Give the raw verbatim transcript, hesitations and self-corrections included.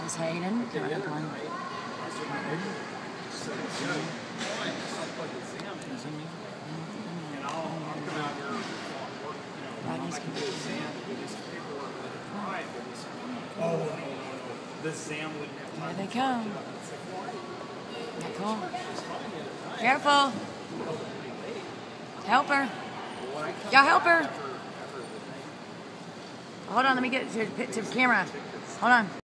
Is Hayden? Yeah, yeah. Hayden. Oh, the Sam wouldn't have time. Here they come. Not cool. Careful. Help her. Y'all help her. Hold on, let me get to, to the camera. Hold on.